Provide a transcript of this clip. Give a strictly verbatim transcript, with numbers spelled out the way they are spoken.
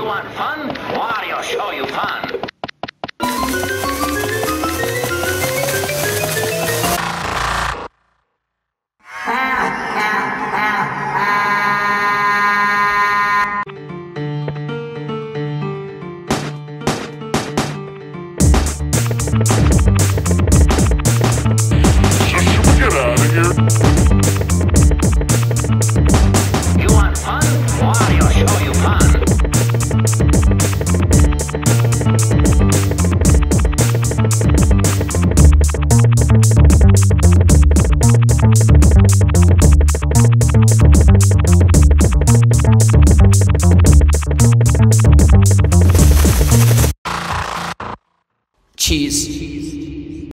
You want fun? Wario'll show you fun. Get out of here. You want fun? Wario'll show you fun. Cheese.